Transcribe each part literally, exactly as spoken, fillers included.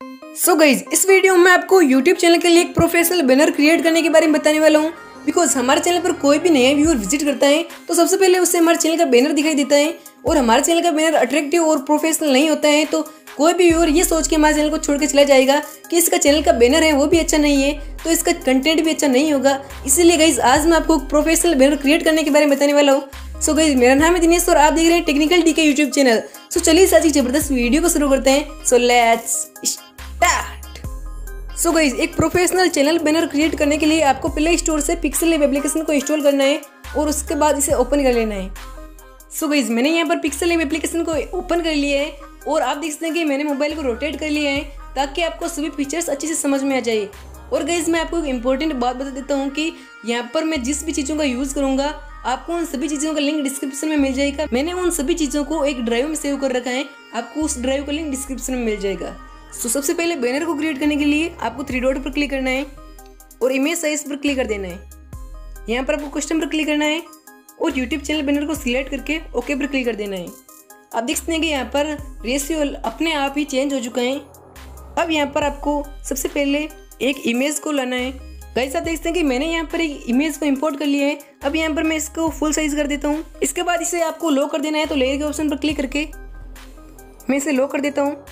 So guys, इस video में आपको यूट्यूब चैनल के लिए एक प्रोफेशनल बैनर क्रिएट करने के बारे में बताने वाला हूँ। बिकॉज हमारे चैनल पर कोई भी नया व्यूअर विजिट करता है तो सबसे पहले उससे हमारे चैनल का बैनर दिखाई देता है, और हमारे चैनल का बैनर अट्रैक्टिव और प्रोफेशनल नहीं होता है तो कोई भी व्यूअर ये सोच के हमारे चैनल को छोड़ के चला जाएगा कि इसका चैनल का बैनर है वो भी अच्छा नहीं है, तो इसका कंटेंट भी अच्छा नहीं होगा। इसीलिए गाइज आज मैं आपको प्रोफेशनल बैनर क्रिएट करने के बारे में बताने वाला हूँ। सो गाइज, मेरा नाम है दिनेश और आप देख रहे हैं टेक्निकल डी के यूट्यूब चैनल। सो चलिए इस आज की जबरदस्त वीडियो को शुरू करते हैं। So let's start. So guys, एक प्रोफेशनल चैनल बैनर क्रिएट करने के लिए आपको प्ले स्टोर से पिक्सेल लैब एप्लीकेशन को इंस्टॉल करना है और उसके बाद इसे ओपन कर लेना है। सो गाइज, मैंने यहाँ पर पिक्सेल लैब एप्लीकेशन को ओपन कर लिया है और आप देख सकते हैं कि मैंने मोबाइल को रोटेट कर लिया है ताकि आपको सभी फीचर्स अच्छे से समझ में आ जाए। और गाइज, मैं आपको एक इंपॉर्टेंट बात बता देता हूँ कि यहाँ पर मैं जिस भी चीज़ों का यूज़ करूँगा आपको उन सभी चीज़ों का लिंक डिस्क्रिप्शन में मिल जाएगा। मैंने उन सभी चीज़ों को एक ड्राइव में सेव कर रखा है, आपको उस ड्राइव का लिंक डिस्क्रिप्शन में मिल जाएगा। तो सबसे पहले बैनर को क्रिएट करने के लिए आपको थ्री डॉट पर क्लिक करना है और इमेज साइज पर क्लिक कर देना है। यहाँ पर आपको कस्टम पर क्लिक करना है और यूट्यूब चैनल बैनर को सिलेक्ट करके ओके पर क्लिक कर देना है। आप देख सकते हैं कि यहाँ पर रेशियो अपने आप ही चेंज हो चुका है। अब यहाँ पर आपको सबसे पहले एक इमेज को लाना है। गाइस, आप देख सकते हैं कि मैंने यहाँ पर एक इमेज को इंपोर्ट कर लिया है। अब यहाँ पर मैं इसको फुल साइज कर देता हूँ। इसके बाद इसे आपको लॉक कर देना है, तो लेयर के ऑप्शन पर क्लिक करके मैं इसे लॉक कर देता हूँ।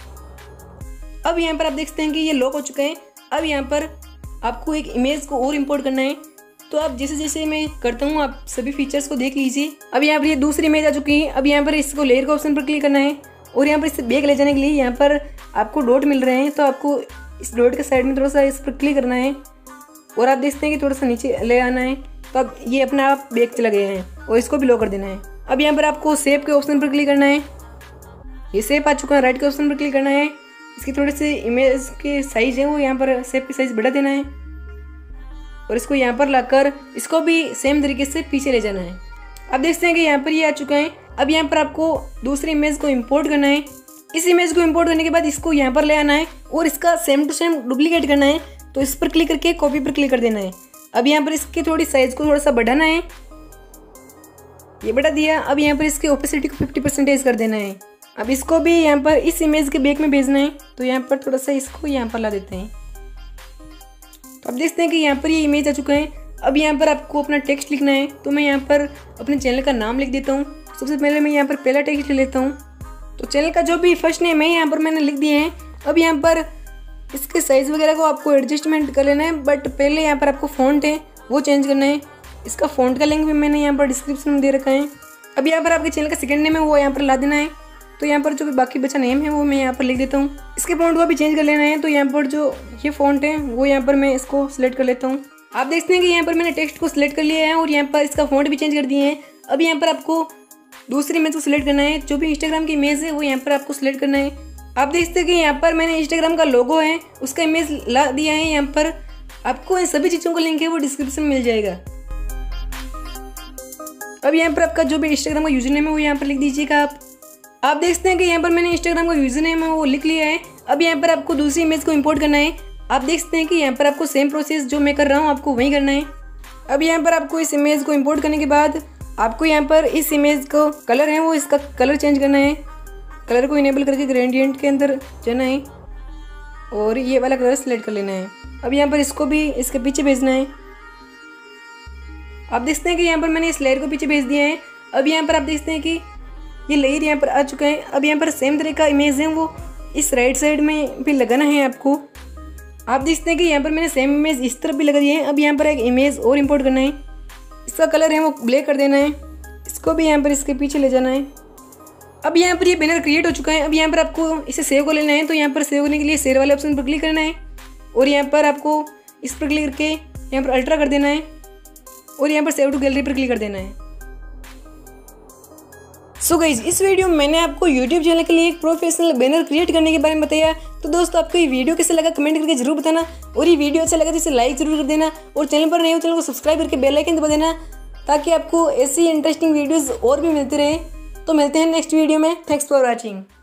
अब यहाँ पर आप देख सकते हैं कि ये लॉक हो चुका है। अब यहाँ पर आपको एक इमेज को और इंपोर्ट करना है, तो आप जैसे जैसे मैं करता हूँ आप सभी फीचर्स को देख लीजिए। अब यहाँ पर ये दूसरी इमेज आ चुकी है। अब यहाँ पर इसको लेयर के ऑप्शन पर क्लिक करना है और यहाँ पर इसे बैक ले जाने के लिए यहाँ पर आपको डॉट मिल रहे हैं, तो आपको इस डॉट के साइड में थोड़ा सा इस पर क्लिक करना है और आप देखते हैं कि थोड़ा सा नीचे ले आना है, तो अब ये अपने आप बैक चला गया है और इसको भी लॉक कर देना है। अब यहाँ पर आपको सेव के ऑप्शन पर क्लिक करना है। ये सेव आ चुका है, राइट के ऑप्शन पर क्लिक करना है। इसकी थोड़े से इमेज के साइज है वो यहाँ पर सेव की साइज बढ़ा देना है और इसको यहाँ पर लाकर इसको भी सेम तरीके से पीछे ले जाना है। आप देखते हैं कि यहाँ पर ये आ चुका है। अब यहाँ पर आपको दूसरी इमेज को इंपोर्ट करना है। इस इमेज को इंपोर्ट करने के बाद इसको यहाँ पर ले आना है और इसका सेम टू सेम डुप्लीकेट करना है, तो इस पर क्लिक करके कॉपी पर क्लिक कर देना है। अब यहाँ पर इसकी थोड़ी साइज को थोड़ा सा बढ़ाना है, ये बढ़ा दिया। अब यहाँ पर इसकी ओपेसिटी को फिफ्टी परसेंटेज कर देना है। अब इसको भी यहाँ पर इस इमेज के बैक में भेजना है, तो यहाँ पर थोड़ा सा इसको यहाँ पर ला देते हैं। तो अब देखते हैं कि यहाँ पर ये इमेज आ चुका है। अब यहाँ पर आपको अपना टेक्स्ट लिखना है, तो मैं यहाँ पर अपने चैनल का नाम लिख देता हूँ। सबसे पहले मैं यहाँ पर पहला टेक्स्ट लिख लेता हूँ, तो चैनल का जो भी फर्स्ट नेम है यहाँ पर मैंने लिख दिए हैं। अब यहाँ पर इसके साइज़ वगैरह को आपको एडजस्टमेंट कर लेना है, बट पहले यहाँ पर आपको फ़ॉन्ट है वो चेंज करना है। इसका फ़ॉन्ट का लिंक भी मैंने यहाँ पर डिस्क्रिप्शन में दे रखा है। अब यहाँ पर आपके चैनल का सेकंड नेम है वो यहाँ पर ला देना है, तो यहाँ पर जो भी बाकी बचा नेम है वो मैं यहाँ पर लिख देता हूँ। इसके फ़ॉन्ट को भी चेंज कर लेना है, तो यहाँ पर जो ये फ़ॉन्ट है वो यहाँ पर मैं इसको सिलेक्ट कर लेता हूँ। आप देखते हैं कि यहाँ पर मैंने टेक्स्ट को सिलेक्ट कर लिया है और यहाँ पर इसका फ़ॉन्ट भी चेंज कर दिए हैं। अब यहाँ पर आपको दूसरी इमेज को सिलेक्ट करना है, जो भी इंस्टाग्राम की इमेज है वो यहाँ पर आपको सिलेक्ट करना है। आप देखते हैं कि यहाँ पर मैंने इंस्टाग्राम का लोगो है उसका इमेज ला दिया है। यहाँ पर आपको इन सभी चीज़ों का लिंक है वो डिस्क्रिप्शन में मिल जाएगा। अब यहाँ पर आपका जो भी इंस्टाग्राम का यूजर नेम है वो यहाँ पर लिख दीजिएगा। आप आप देखते हैं कि यहाँ पर मैंने इंस्टाग्राम का यूजर नेम है वो लिख लिया है। अब यहाँ पर आपको दूसरी इमेज को इंपोर्ट करना है। आप देख सकते हैं कि यहाँ पर आपको सेम प्रोसेस जो मैं कर रहा हूँ आपको वही करना है। अब यहाँ पर आपको इस इमेज को इंपोर्ट करने के बाद आपको यहाँ पर इस इमेज को कलर है वो इसका कलर चेंज करना है। कलर को इनेबल करके ग्रेडियंट के अंदर जाना है और ये वाला कलर सेलेक्ट कर लेना है। अब यहाँ पर इसको भी इसके पीछे भेजना है। आप देखते हैं कि यहाँ पर मैंने इस लेयर को पीछे भेज दिया है। अब यहाँ पर आप देखते हैं कि ये लेयर यहाँ पर आ चुका है। अब यहाँ पर सेम तरह का इमेज है वो इस राइट साइड में भी लगाना है आपको। आप देखते हैं कि यहाँ पर मैंने सेम इमेज इस तरफ भी लगा दिए हैं। अब यहाँ पर एक इमेज और इंपोर्ट करना है, इसका कलर है वो ब्लैक कर देना है। इसको भी यहाँ पर इसके पीछे ले जाना है। अब यहाँ पर ये बैनर क्रिएट हो चुका है। अब यहाँ पर आपको इसे सेव कर लेना है, तो यहाँ पर सेव करने के लिए शेयर वाले ऑप्शन पर क्लिक करना है और यहाँ पर आपको इस पर क्लिक करके यहाँ पर अल्ट्रा कर देना है और यहाँ पर सेव टू गैलरी पर क्लिक कर देना है। सो गाइज, इस वीडियो में मैंने आपको यूट्यूब चैनल के लिए एक प्रोफेशनल बैनर क्रिएट करने के बारे में बताया। तो दोस्तों, आपको ये वीडियो कैसे लगा कमेंट करके जरूर बताना, और ये वीडियो अच्छा लगा तो इसे लाइक जरूर कर देना और चैनल पर नए हो चैनल को सब्सक्राइब करके बेल आइकन दबा देना ताकि आपको ऐसी इंटरेस्टिंग वीडियोस और भी मिलती रहे। तो मिलते हैं नेक्स्ट वीडियो में। Thanks for watching.